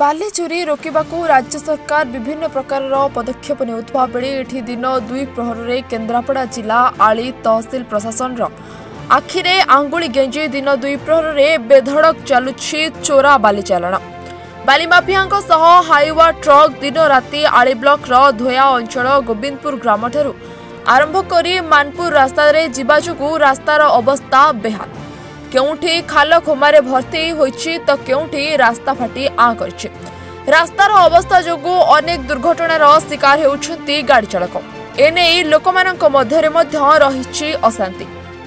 बाली चोरी रोकवाकू राज्य सरकार विभिन्न प्रकार पदक्षेप नेउथबा बेले एठी दिन 2 प्रहर रे केन्द्रापड़ा जिला आली तहसिल प्रशासन आखिरे आंगुली गेंजी दिन 2 प्रहर रे बेधड़क चलुछि चोरा बाली चालाण। बाली माफियां सह हाईवा ट्रक दिन राति आली ब्लॉक धोया अंचल गोविंदपुर ग्राम ठारू आरंभ करी मानपुर रास्ता रे जिबा जोगु रास्तार अवस्था बेहाल। केउठी खाल खोमारे भर्ती होइछि तो केउठी रास्ता फाटी आ करछि। रास्तार अवस्था जोगु अनेक दुर्घटनार शिकार हेउछन्ति गाड़ी चालक। एने लोकमानक मध्यरे मध्य रहिछि अशांति।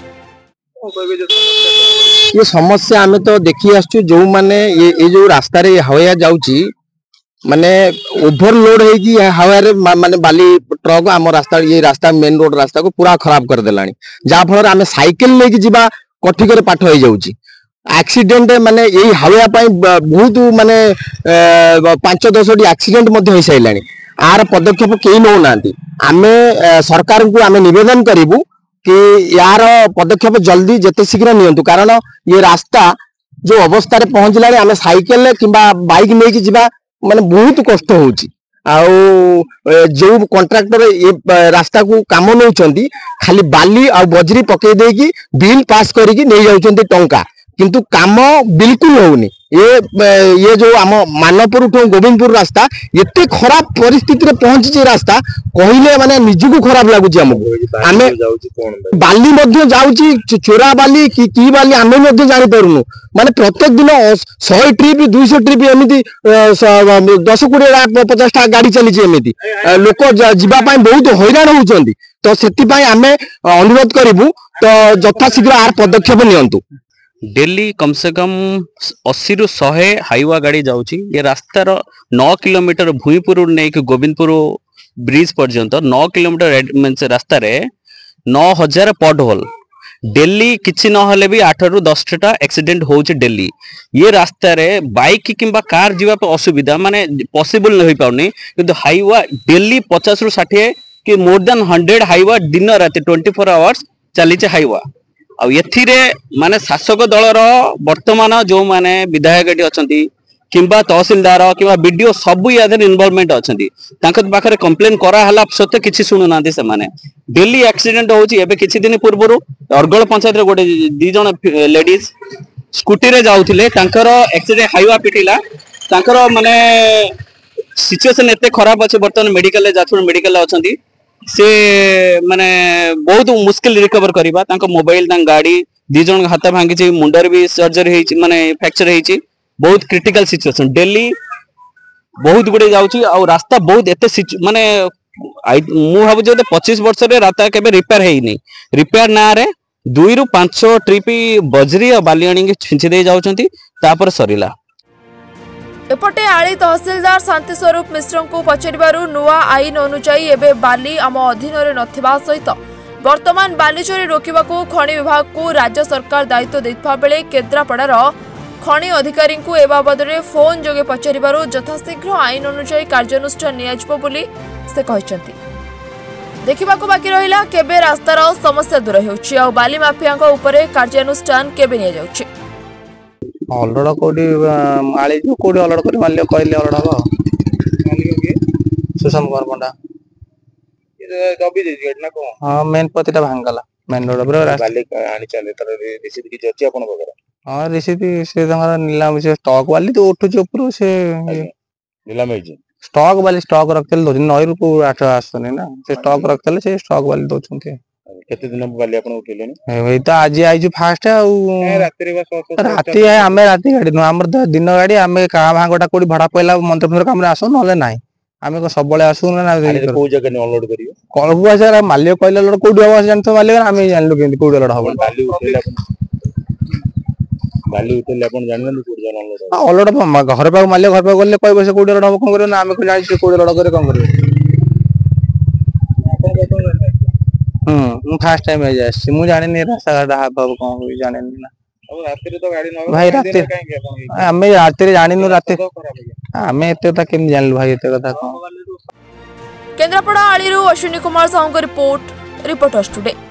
ये समस्या आमे तो देखि आछू जो माने ये जो रास्ता रे हवाया जाउची माने ओवरलोड है कि हवा रे माने बाली ट्रक आम रास्ता ये रास्ता मेन रोड रास्ता को पूरा खराब कर देलानी जा फल आमे साइकिल लेके जिबा कठिकर पाठ हो जाउची। एक्सीडेंट माने यही हवा पाई बहुत माने 5-10 एक्सीडेंट मध्य हो साइलानी। आर पदक्षेप केही न नांती। आमे सरकार को आमे निवेदन करिवु कि यार पदक्षेप जल्दी जेते शीघ्र नियंतु कारण ये रास्ता जो अवस्था रे पहुंचला आमे साइकिल किंबा बाइक नै कि जिबा माने बहुत कष्ट होउची। आउ जो कॉन्ट्रैक्टर ये रास्ता को काम नौचंती खाली बाली आ बजरी पके देकी बिल पास करिकी नै जाउचंती टंका किंतु काम बिल्कुल होउनी। ये जो आम मानपुर टू गोविंदपुर रास्ता एते खराब परिस्थिति रे पहुंची रास्ता कहिले माने निजको खराब लागुची हमको। आमे बाली मध्ये जाउची चोरा बाली की बाली आमे मध्ये जानि परनु माने प्रत्येक दिन 100 ट्रिप 200 ट्रिप एमिति 10-20-50 टा गाड़ी चली छी एमिति लोक जिबा पई बहुत हैरान होउचंती। तो सेति पई आमे अनुरोध करिवु तो यथा शीघ्र आर पदक्षेप नियंतु। डेली कम से कम 80 ରୁ 100 हाईवा गाड़ी जाउची। ये रास्तार 9 किलोमीटर भूईपुर नहीं कि गोविंदपुर ब्रिज पर्यंत 9 किलोमीटर रास्ता रे 9000 पॉट होल डेली किछि न हले भी 8 ରୁ 10 टा एक्सीडेंट होउची डेली। ये रास्ता रे बाइक किंबा कार जीवा पे असुविधा माने पॉसिबल नहीं पाउनी किंतु हाईवा डेली 50 ରୁ 60 कि मोर देन 100 हाईवा दिन राति 24 आवर्स चली हाईवा। एथिरे माने शासक दलर वर्तमान जो माने विधायक अछंती किंबा तहसीलदार किंबा बीडीओ सब यादर इन्वॉल्वमेंट अछंती तांक पाखरे कंप्लेन करा हला सत्य किछि सुनु नांती से माने डेली एक्सीडेंट होउची। एबे किछि दिन पूर्वरु अरगल पंचायत रे गोटे 2 जण लेडीज स्कूटी रे जाउथिले तांकर एक्सीडेंट हाईवा पिटिला तांकर माने सिचुएशन एते खराब अछि वर्तमान मेडिकल ले जाथुर मेडिकल ले अछंती से माने बहुत मुश्किल रिकवर करिबा। तांको मोबाइल तांक गाड़ी 2 जण हाथ भांगी छी मुंडर भी सर्जरी हेची माने फ्रैक्चर हेची बहुत क्रिटिकल सिचुएशन डेली बहुत गुडे जाउची। आ रास्ता बहुत एते माने मु भाबु जे 25 वर्ष रे रास्ता केबे रिपेयर हेई नै रिपेयर ना रे 2 ରୁ 5 ट्रिप बजरी और बाली आनी छिंची दे जाउचंती तापर सरीला। एपटे आली तहसीलदार शांति स्वरूप मिश्र को पचारू नुआ आईन अनुजाई एबे बाली आम अधीन नथिबा सहित वर्तमान बाली चोरी रोकवाकू खनि विभाग को राज्य सरकार दायित्व देथिबा बेले केन्द्रापड़ार खनि अधिकारी को ए बाबद रे फोन जोगे पचारू यथाशीघ्र आईन अनुजाई कार्यानुष्ठान नियाजिबो बोली से कहिसंती। देखिबाकू बाकी रहिला केबे रास्तार समस्या दूर हेउछि आ बाली माफियाक उपरे कार्यानुष्ठान केबे निया जाउछि। अलड कोडी आली जो कोडी अलड करी माल्य कहले अलड हबो सुषम कुमार पंडा ये दबी दे गेट ना को हां मेन पतिटा भांगला मेन रोड पर बाली आनी चले तर रिसीट की जति अपन बगर हां रिसीट से तंगर नीलाम से स्टॉक वाली तो उठु जो ऊपर से नीलाम है स्टॉक वाली स्टॉक रखतल दो नई रुपए 8 आसने ना से स्टॉक रखतल से स्टॉक वाली दो छुंते केते दिन बाली अपन उठेलेनी एई तो आज आइजु फास्ट आ राती है हमें राती गाड़ी न हमर दिन गाड़ी हमें का भांगोटा कोडी भाड़ा पहिला मंत्र मंत्र काम रे आसो नले नाही हमें को सब बळे आसु ना को जगह ने अनलोड करियो कलबु सर मालिक कहले लोड कोडी आवास जानतो मालिक हमें जानलु केंती कोडी लोड हबो बाली उठेले अपन जानन कोडी जन अनलोड अनलोड घर पे मालिक घर पे गले कहबो से कोडी लोड हबो कोन करियो ना हमें को जानि से कोडी लोड करे कोन करियो मु फर्स्ट टाइम आ जासी मु जाने नहीं रास्ता गाडा हाब कोन होई जाने नहीं ना अब रात्रि तो गाड़ी न भाई रात्रि हमें रात्रि जानि न रात्रि हमें एते त केम जानलु भाई एते कथा कोन। केन्द्रापड़ा आलीरू अश्विनी कुमार साहू को रिपोर्टर्स टुडे।